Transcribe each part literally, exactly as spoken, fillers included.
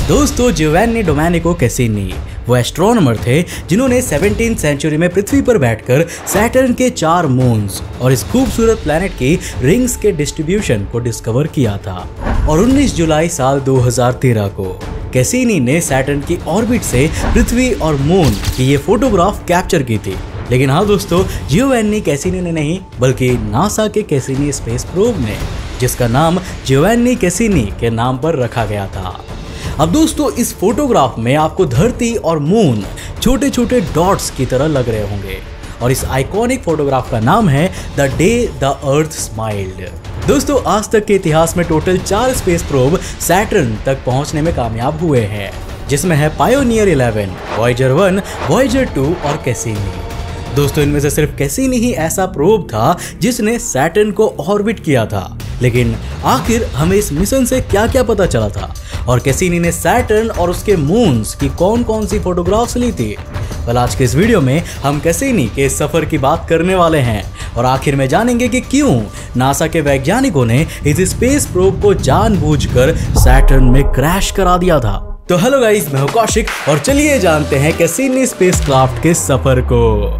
दोस्तों Giovanni Domenico Cassini वो astronomer थे जिन्होंने सेवनटीन्थ सेंचुरी में पृथ्वी पर बैठकर सैटर्न के चार मून्स और इस खूबसूरत प्लैनेट की रिंग्स के डिस्ट्रीब्यूशन को डिस्कवर किया था। और उन्नीस जुलाई साल दो हज़ार तेरह को कैसिनी ने सैटर्न की ऑर्बिट से पृथ्वी और मून की ये फोटोग्राफ कैप्चर की थी। लेकिन हाँ दोस्तों, जियोवान्नी कैसिनी ने नहीं बल्कि नासा के कैसिनी स्पेस प्रोब ने, जिसका नाम जियोवान्नी कैसिनी के नाम पर रखा गया था। अब दोस्तों इस फोटोग्राफ में आपको धरती और मून छोटे छोटे डॉट्स की तरह लग रहे होंगे और इस आइकॉनिक फोटोग्राफ का नाम है the day the earth smiled. दोस्तों आज तक के इतिहास में टोटल चार स्पेस प्रोब सैटर्न तक पहुंचने में कामयाब हुए हैं, जिसमें है Pioneer eleven, Voyager one, Voyager two और कैसिनी। दोस्तों इनमें से सिर्फ कैसिनी ही ऐसा प्रोब था जिसने सैटर्न को ऑर्बिट किया था। लेकिन आखिर हमें इस मिशन से क्या क्या पता चला था और कैसिनी ने सैटर्न और उसके मून्स की कौन कौन सी फोटोग्राफ्स ली थी? कल आज के इस वीडियो में हम कैसिनी के सफर की बात करने वाले हैं और आखिर में जानेंगे कि क्यों नासा के वैज्ञानिकों ने इस स्पेस प्रोब को जानबूझकर सैटर्न में क्रैश करा दिया था। तो हेलो गाइस, मैं हूं कौशिक और चलिए जानते हैं कैसिनी स्पेसक्राफ्ट के सफर को।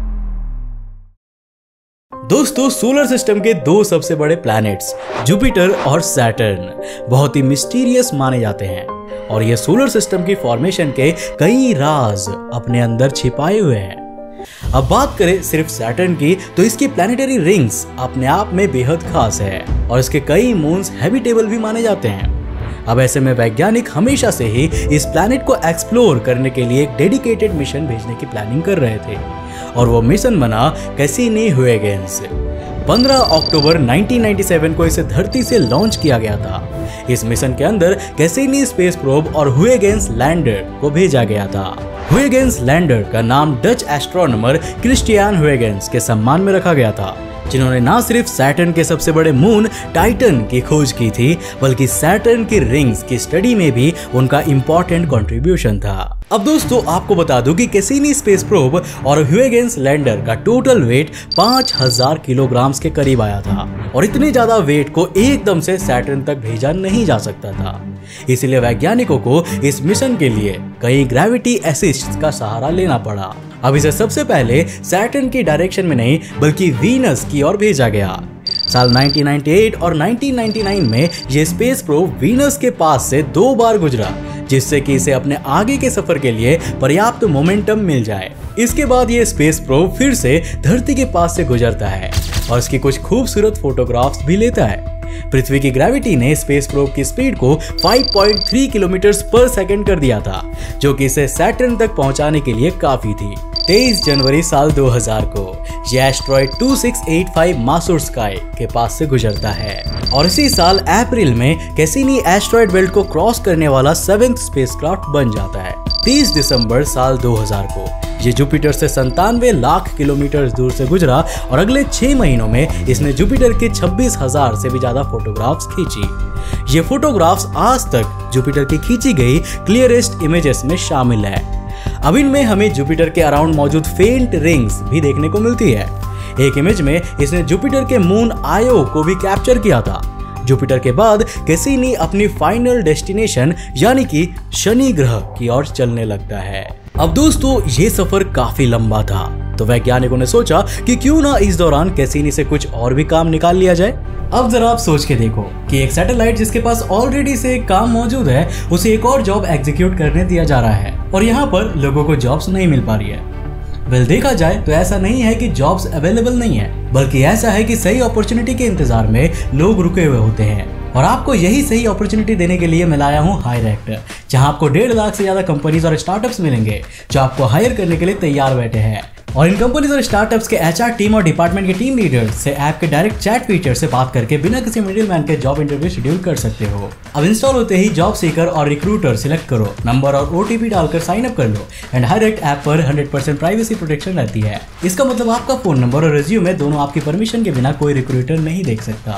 दोस्तों सोलर सिस्टम के दो सबसे बड़े प्लैनेट्स जुपिटर और सैटर्न बहुत ही मिस्टीरियस माने जाते हैं और ये सोलर सिस्टम की फॉर्मेशन के कई राज अपने अंदर छिपाए हुए हैं। अब बात करें सिर्फ सैटर्न की तो इसकी प्लैनेटरी रिंग्स अपने आप में बेहद खास है और इसके कई मून्स हैबिटेबल भी माने जाते हैं। अब ऐसे में वैज्ञानिक हमेशा से ही इस प्लैनेट को एक्सप्लोर करने के लिए एक डेडिकेटेड मिशन भेजने की प्लानिंग कर रहे थे और वो मिशन बना कैसिनी-हुएगेन्स। पंद्रह अक्टूबर उन्नीस सौ सत्तानवे को इसे धरती से लॉन्च किया गया था। इस मिशन के अंदर कैसिनी स्पेस प्रोब और हुएगेन्स लैंडर को भेजा गया था। हुएगेन्स लैंडर का नाम डच एस्ट्रोनॉमर क्रिस्टियान हुएगेन्स के सम्मान में रखा गया था, जिन्होंने ना सिर्फ सैटर्न के सबसे बड़े मून टाइटन की खोज की थी बल्कि सैटर्न की रिंग्स की स्टडी में भी उनका इंपॉर्टेंट कंट्रीब्यूशन था। अब दोस्तों आपको बता दूं कि कैसिनी स्पेस प्रोब और हुएगेन्स लैंडर का टोटल वेट पाँच हज़ार किलोग्राम के करीब आया था और इतने ज्यादा वेट को एकदम से सैटर्न तक भेजा नहीं जा सकता था। इसलिए वैज्ञानिकों को इस मिशन के लिए कई ग्रेविटी असिस्ट का सहारा लेना पड़ा। अब इसे सबसे पहले सैटर्न की डायरेक्शन में नहीं बल्कि वीनस की ओर भेजा गया। साल उन्नीस सौ अट्ठानवे और उन्नीस सौ निन्यानवे में ये स्पेस प्रोब वीनस के पास से दो बार गुजरा, जिससे कि इसे अपने आगे के सफर के लिए पर्याप्त मोमेंटम मिल जाए। इसके बाद ये स्पेस प्रोब फिर से धरती के पास से गुजरता है और इसकी कुछ खूबसूरत फोटोग्राफ्स भी लेता है। पृथ्वी की ग्रेविटी ने स्पेस प्रोब की स्पीड को पाँच पॉइंट तीन किलोमीटर पर सेकंड कर दिया था, जो कि इसे सैटर्न तक पहुंचाने के लिए काफी थी। तेईस जनवरी साल दो हज़ार को यह एस्ट्रॉयड दो हज़ार छह सौ पचासी मासूर स्काई के पास से गुजरता है और इसी साल अप्रैल में कैसिनी एस्ट्रॉयड बेल्ट को क्रॉस करने वाला सेवेंथ स्पेसक्राफ्ट बन जाता है। तीस दिसंबर साल दो हज़ार को ये जुपिटर से संतानवे लाख किलोमीटर दूर से गुजरा और अगले छह महीनों में इसने जुपिटर के छब्बीस हजार से भी ज्यादा फोटोग्राफ्स खींची। ये फोटोग्राफ्स आज तक जुपिटर की खींची गई क्लियरेस्ट इमेजेस में शामिल है। अब इनमें हमें जुपिटर के अराउंड मौजूद फेंट रिंग्स भी देखने को मिलती है। एक इमेज में इसने जुपिटर के मून आयो को भी कैप्चर किया था। जुपिटर के बाद कैसिनी अपनी फाइनल डेस्टिनेशन यानी कि शनि ग्रह की ओर चलने लगता है। अब दोस्तों ये सफर काफी लंबा था, तो वैज्ञानिकों ने सोचा कि क्यों ना इस दौरान कैसिनी से कुछ और भी काम निकाल लिया जाए। अब जरा आप सोच के देखो कि एक सैटेलाइट जिसके पास ऑलरेडी से एक काम मौजूद है, उसे एक और जॉब एग्जीक्यूट करने दिया जा रहा है और यहाँ पर लोगों को जॉब्स नहीं मिल पा रही है। वेल देखा जाए तो ऐसा नहीं है कि जॉब्स अवेलेबल नहीं है, बल्कि ऐसा है कि सही अपॉर्चुनिटी के इंतजार में लोग रुके हुए होते हैं और आपको यही सही अपॉर्चुनिटी देने के लिए मैं लाया हूँ हायरेक्ट, जहां आपको डेढ़ लाख से ज्यादा कंपनीज और स्टार्टअप्स मिलेंगे जो आपको हायर करने के लिए तैयार बैठे हैं। और इन कंपनीज और स्टार्टअप्स के एचआर टीम और डिपार्टमेंट के टीम लीडर से ऐप के डायरेक्ट चैट फीचर से बात करके बिना किसी मिडिल मैन के जॉब इंटरव्यू शेड्यूल कर सकते हो। अब इंस्टॉल होते ही जॉब सीकर और रिक्रूटर सिलेक्ट करो, नंबर और ओटीपी डालकर साइन अप कर लो एंड हायरेक्ट ऐप पर हंड्रेड परसेंट प्राइवेसी प्रोटेक्शन रहती है। इसका मतलब आपका फोन नंबर और रिज्यूमे दोनों आपकी परमिशन के बिना कोई रिक्रूटर नहीं देख सकता।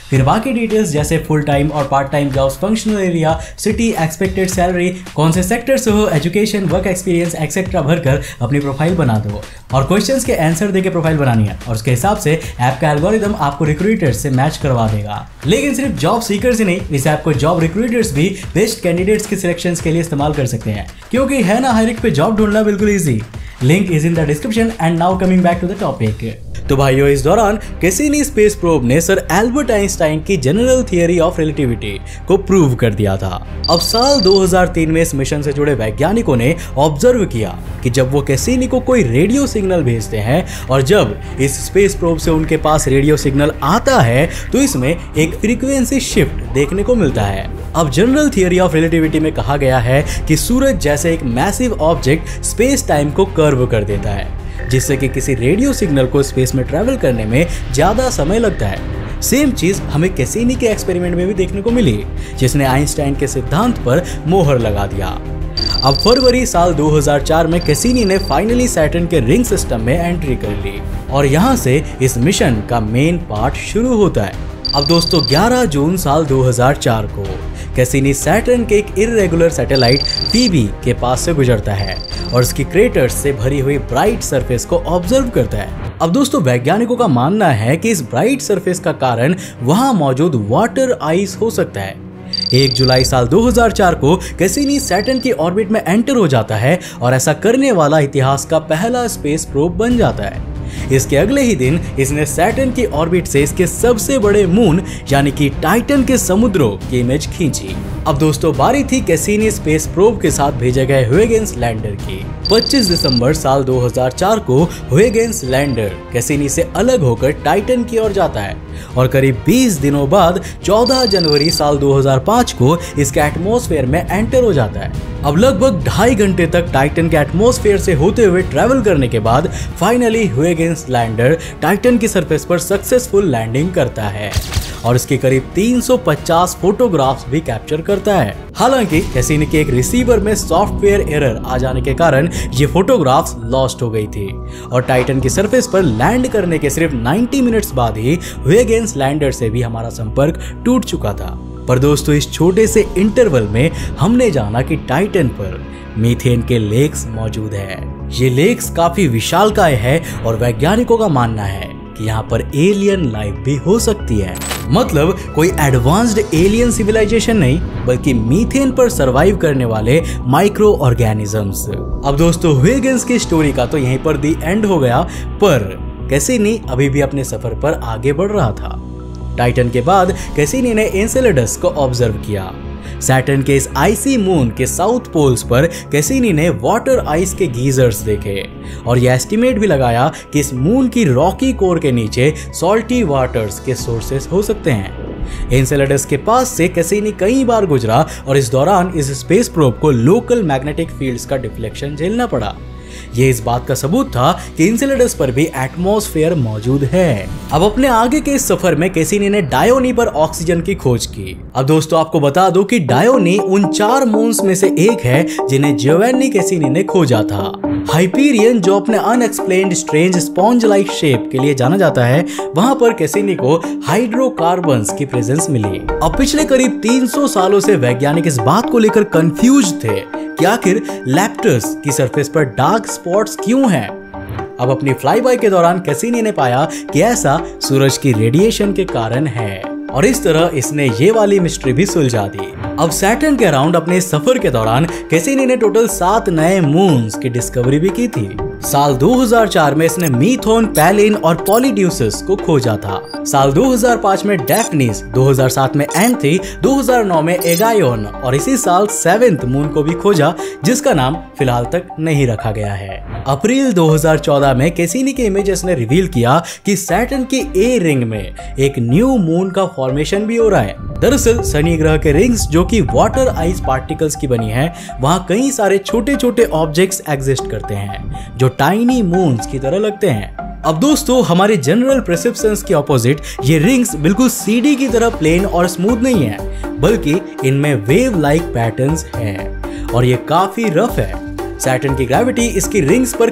फिर बाकी डिटेल्स जैसे फुल टाइम और part time jobs, functional area, city, expected salary, कौन से सेक्टर से हो, एजुकेशन, वर्क एक्सपीरियंस एक्सेट्रा भरकर अपनी प्रोफाइल बना दो और क्वेश्चंस के आंसर देके प्रोफाइल बनानी है और उसके हिसाब से ऐप का एल्गोरिदम आपको रिक्रूटर्स से मैच करवा देगा। लेकिन सिर्फ जॉब सीकर्स ही नहीं, इस ऐप को जॉब रिक्रूटर्स भी बेस्ट कैंडिडेट्स के सिलेक्शन के लिए इस्तेमाल कर सकते हैं, क्योंकि है ना हायरिंग पे जॉब ढूंढना बिल्कुल easy. Link is in the description. And now coming back to the topic. तो भाइयों, इस दौरान कैसिनी स्पेस प्रोब ने सर एल्बर्ट आइंस्टाइन की जनरल थियरी ऑफ रिलेटिविटी को प्रूव कर दिया था। अब साल दो हज़ार तीन में इस मिशन से जुड़े वैज्ञानिकों ने ऑब्जर्व किया कि जब वो कैसिनी को कोई रेडियो सिग्नल भेजते हैं और जब इस स्पेस प्रोब से उनके पास रेडियो सिग्नल आता है तो इसमें एक फ्रीक्वेंसी शिफ्ट देखने को मिलता है। अब जनरल थियरी ऑफ रिलेटिविटी में कहा गया है कि सूरज जैसे एक मैसिव ऑब्जेक्ट स्पेस टाइम को कर्व कर देता है, जिससे कि किसी रेडियो सिग्नल को स्पेस में ट्रैवल करने में ज्यादा समय लगता है। सेम चीज हमें कैसिनी के एक्सपेरिमेंट में भी देखने को मिली, जिसने आइंस्टाइन के सिद्धांत पर मोहर लगा दिया। अब फरवरी साल दो हज़ार चार में कैसिनी ने फाइनली सैटर्न के रिंग सिस्टम में एंट्री कर ली और यहाँ से इस मिशन का मेन पार्ट शुरू होता है। अब दोस्तों, ग्यारह जून साल दो हज़ार चार को कैसिनी सैटर्न के एक इर्रेगुलर सैटेलाइट फीबी के पास से गुजरता है और उसकी क्रेटर्स से भरी हुई ब्राइट सरफेस को ऑब्जर्व करता है। अब दोस्तों, वैज्ञानिकों का मानना है कि इस ब्राइट सरफेस का कारण वहां मौजूद वाटर आइस हो सकता है। एक जुलाई साल दो हज़ार चार को कैसिनी सैटर्न की ऑर्बिट में एंटर हो जाता है और ऐसा करने वाला इतिहास का पहला स्पेस प्रोब बन जाता है। इसके अगले ही दिन इसने सैटर्न की ऑर्बिट से इसके सबसे बड़े मून यानी कि टाइटन के समुद्रों की इमेज खींची। अब दोस्तों, बारी थी कैसिनी स्पेस प्रोब के साथ भेजे गए ह्यूगेन्स लैंडर की। पच्चीस दिसंबर साल दो हज़ार चार को ह्यूगेन्स लैंडर कैसिनी से अलग होकर टाइटन की ओर जाता है और करीब बीस दिनों बाद चौदह जनवरी साल दो हज़ार पाँच को इसके एटमॉस्फेयर में एंटर हो जाता है। अब लगभग ढाई घंटे तक टाइटन के एटमॉस्फेयर से होते हुए ट्रैवल करने के बाद फाइनली ह्यूगेन्स लैंडर टाइटन की सरफेस पर सक्सेसफुल लैंडिंग करता है और इसके करीब तीन सौ पचास फोटोग्राफ्स भी कैप्चर करता है। हालांकि कैसिनी के एक रिसीवर में सॉफ्टवेयर एरर आ जाने के कारण ये फोटोग्राफ्स लॉस्ट हो गई थी और टाइटन की सरफेस पर लैंड करने के सिर्फ नब्बे मिनट्स बाद ही ह्यूगेन्स लैंडर से भी हमारा संपर्क टूट चुका था। पर दोस्तों, इस छोटे से इंटरवल में हमने जाना कि टाइटन पर मीथेन के लेक्स मौजूद है। ये लेक्स काफी विशालकाय है और वैज्ञानिकों का मानना है कि यहाँ पर एलियन लाइफ भी हो सकती है। मतलब कोई एडवांस्ड एलियन सिविलाइजेशन नहीं, बल्कि मीथेन पर सरवाइव करने वाले माइक्रो ऑर्गेनिजम्स। अब दोस्तों, ह्यूगेन्स की स्टोरी का तो यहीं पर दी एंड हो गया, पर कैसिनी अभी भी अपने सफर पर आगे बढ़ रहा था। टाइटन के बाद कैसिनी ने एन्सेलेडस को ऑब्जर्व किया। सैटर्न के इस आइसी मून के साउथ पोल्स पर कैसिनी ने वाटर आइस के गीजर्स देखे और यह एस्टिमेट भी लगाया कि इस मून की रॉकी कोर के नीचे सॉल्टी वाटर्स के सोर्सेस हो सकते हैं। एन्सेलेडस के पास से कैसिनी कई बार गुजरा और इस दौरान इस स्पेस प्रोब को लोकल मैग्नेटिक फील्ड्स का डिफ्लेक्शन झेलना पड़ा। ये इस बात का सबूत था कि एन्सेलेडस पर भी एटमॉस्फेयर मौजूद है। अब अपने आगे के इस सफर में कैसिनी ने डायोनी पर ऑक्सीजन की खोज की। अब दोस्तों, आपको बता दो कि डायोनी उन चार मून्स में से एक है जिन्हें जियोवानी कैसिनी ने खोजा था। हाइपीरियन, जो अपने unexplained strange sponge like shape के लिए जाना जाता है, वहां पर कैसिनी को हाइड्रोकार्बन्स की प्रेजेंस मिली। अब पिछले करीब तीन सौ सालों से वैज्ञानिक इस बात को लेकर कंफ्यूज थे कि आखिर लैप्टर्स की सरफेस पर डार्क स्पॉट्स क्यों हैं। अब अपनी फ्लाई बाय के दौरान कैसिनी ने पाया कि ऐसा सूरज की रेडिएशन के कारण है और इस तरह इसने ये वाली मिस्ट्री भी सुलझा दी। अब सैटर्न के अराउंड अपने सफर के दौरान कैसिनी ने टोटल सात नए मून्स की डिस्कवरी भी की थी। साल दो हज़ार चार में इसने मीथोन, पैलिन और पॉलीड्यूसस को खोजा था। साल दो हज़ार पाँच में डेफनिस, दो हज़ार सात में एंथी, दो हज़ार नौ में एगायोन और इसी साल सेवेंथ मून को भी खोजा, जिसका नाम फिलहाल तक नहीं रखा गया है। अप्रैल दो हज़ार चौदह में कैसिनी के इमेजेस ने रिवील किया कि सैटर्न की ए रिंग में एक न्यू मून का फॉर्मेशन भी हो रहा है। दरअसल शनि ग्रह के रिंग्स, जो कि वाटर आइस पार्टिकल्स की बनी है, वहां कई सारे छोटे छोटे ऑब्जेक्ट्स एग्जिस्ट करते हैं जो टाइनी मून्स की तरह लगते हैं। अब दोस्तों, हमारे जनरल परसेप्शंस के ऑपोजिट ये रिंग्स बिल्कुल सीडी की तरह प्लेन और स्मूथ नहीं है, बल्कि इनमें वेव लाइक पैटर्न्स हैं और ये काफी रफ है। सैटर्न की ग्रेविटी इसकी रिंग्स पर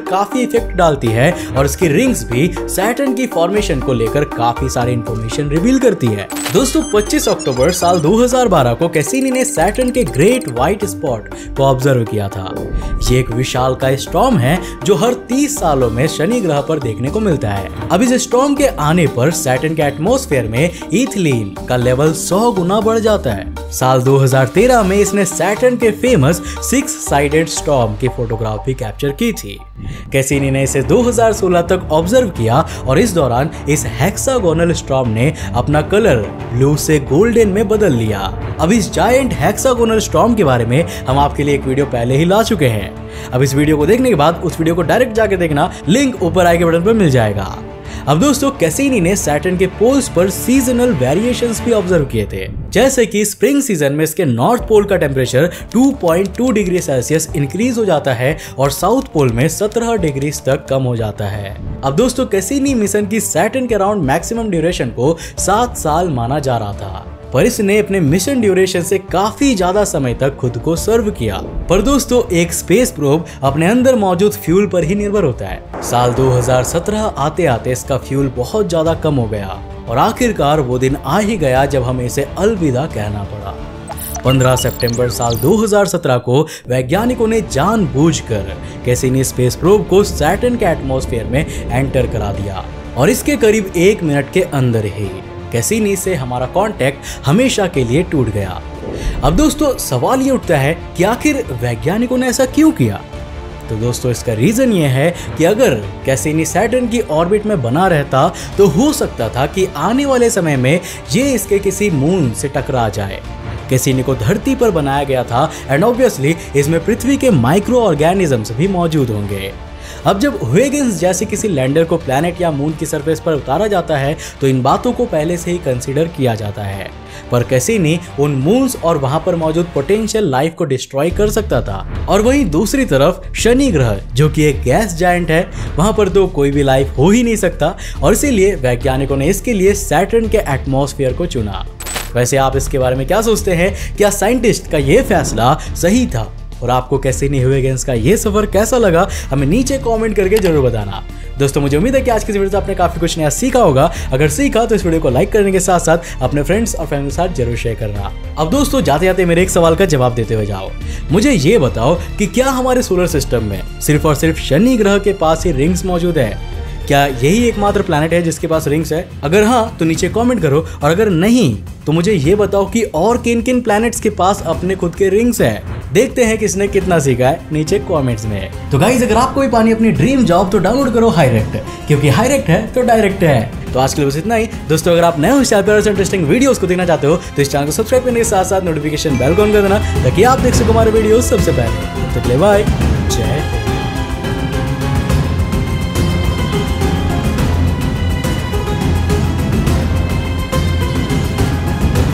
काफी इफेक्ट डालती है और इसकी रिंग्स भी सैटर्न की फॉर्मेशन को लेकर काफी सारी इंफॉर्मेशन रिवील करती है। दोस्तों पच्चीस अक्टूबर साल दो हज़ार बारह को कैसिनी ने सैटर्न के ग्रेट व्हाइट स्पॉट को ऑब्जर्व किया था। ये एक विशालकाय स्टॉर्म है जो हर तीस सालों में शनि ग्रह पर देखने को मिलता है। अब इस स्टॉर्म के आने पर सैटर्न के एटमॉस्फेयर में इथिलीन का लेवल सौ गुना बढ़ जाता है। साल दो हज़ार तेरह में इसने सैटर्न के फेमस सिक्स साइडेड स्टॉर्म की फोटोग्राफ भी कैप्चर की थी। कैसिनी ने इसे दो हज़ार सोलह तक ऑब्जर्व किया और इस दौरान इस हेक्सागोनल स्टॉर्म ने अपना कलर ब्लू से गोल्डन में बदल लिया। अब इस जायंट हेक्सागोनल स्टॉर्म के बारे में हम आपके लिए एक वीडियो पहले ही ला चुके हैं। अब इस वीडियो को देखने के बाद उस वीडियो को डायरेक्ट जाके देखना, लिंक ऊपर आई के बटन पर मिल जाएगा। अब दोस्तों कैसिनी ने सैटर्न के पोल्स पर सीजनल वेरिएशंस भी ऑब्जर्व किए थे, जैसे कि स्प्रिंग सीजन में इसके नॉर्थ पोल का टेम्परेचर दो पॉइंट दो डिग्री सेल्सियस इंक्रीज हो जाता है और साउथ पोल में सत्रह डिग्री तक कम हो जाता है। अब दोस्तों कैसिनी मिशन की सैटर्न के अराउंड मैक्सिमम ड्यूरेशन को सात साल माना जा रहा था, पर इसने अपने मिशन ड्यूरेशन से काफी ज्यादा समय तक खुद को सर्व किया। पर दोस्तों एक स्पेस प्रोब अपने अंदर मौजूद फ्यूल पर ही निर्भर होता है। साल दो हज़ार सत्रह आते आते इसका फ्यूल बहुत ज्यादा कम हो गया और आखिरकार वो दिन आ ही गया जब हमें इसे अलविदा कहना पड़ा। पंद्रह सितंबर साल दो हज़ार सत्रह को वैज्ञानिकों ने जानबूझकर कैसिनी स्पेस प्रोब को सैटर्न के एटमॉस्फेयर में एंटर करा दिया और इसके करीब एक मिनट के अंदर ही कैसिनी से हमारा कांटेक्ट हमेशा के लिए टूट गया। अब दोस्तों सवाल ये उठता है कि आखिर वैज्ञानिकों ने ऐसा क्यों किया? तो दोस्तों इसका रीजन ये है कि अगर कैसिनी सैटर्न की ऑर्बिट में बना रहता तो हो सकता था कि आने वाले समय में ये इसके किसी मून से टकरा जाए। कैसिनी को धरती पर बनाया गया था एंड ऑब्वियसली इसमें पृथ्वी के माइक्रो ऑर्गेनिजम्स भी मौजूद होंगे। अब जब हुएगेंस जैसे किसी लैंडर को प्लैनेट या मून की सरफेस पर उतारा जाता है तो इन बातों को पहले से ही कंसीडर किया जाता है, पर कैसिनी उन मून्स और वहां पर मौजूद पोटेंशियल लाइफ को डिस्ट्रॉय कर सकता था। और वहीं दूसरी तरफ शनि ग्रह जो कि एक गैस जायंट है, वहां पर तो कोई भी लाइफ हो ही नहीं सकता और इसीलिए वैज्ञानिकों ने इसके लिए सैटर्न के एटमॉस्फेयर को चुना। वैसे आप इसके बारे में क्या सोचते हैं? क्या साइंटिस्ट का यह फैसला सही था? और आपको कैसिनी हुएगेंस का ये सफर कैसा लगा हमें नीचे कमेंट करके जरूर बताना। दोस्तों मुझे उम्मीद है कि आज की वीडियो से आपने काफी कुछ नया सीखा होगा। अगर सीखा तो इस वीडियो को लाइक करने के साथ साथ अपने फ्रेंड्स और फैमिली के साथ जरूर शेयर करना। अब दोस्तों जाते जाते मेरे एक सवाल का जवाब देते हुए जाओ, मुझे ये बताओ कि क्या हमारे सोलर सिस्टम में सिर्फ और सिर्फ शनि ग्रह के पास ही रिंग्स मौजूद है? क्या यही एकमात्र प्लैनेट है जिसके पास रिंग्स है? अगर हाँ तो नीचे कमेंट करो और अगर नहीं तो मुझे ये बताओ कि और किन किन प्लैनेट्स के पास अपने खुद के रिंग्स हैं। देखते हैं किसने कितना सीखा है नीचे कमेंट्स में। तो गाइस अगर आपको भी पानी अपनी ड्रीम जॉब तो डाउनलोड करो हाईरेक्ट, क्योंकि हाईरेक्ट है तो डायरेक्ट है। तो आज के लिए बस इतना ही दोस्तों। अगर आप नए हो इस चैनल पर इंटरेस्टिंग वीडियोस को देखना चाहते हो तो इस चैनल को सब्सक्राइब करने के साथ साथ नोटिफिकेशन बेल को ऑन कर देना ताकि आप देख सको हमारे वीडियो सबसे पहले। तब तक के लिए बाय, जय